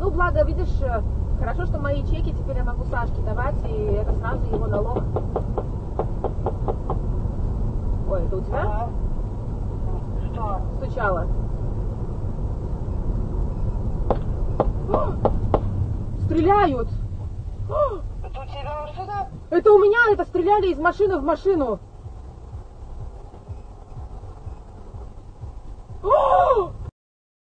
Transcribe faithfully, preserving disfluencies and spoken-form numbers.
Ну, благо, видишь, хорошо, что мои чеки теперь я могу Сашке давать, и это сразу его налог. Ой, это у тебя? Ага. Что? Стучало. О! Стреляют! Это у тебя что-то? Это у меня, это стреляли из машины в машину.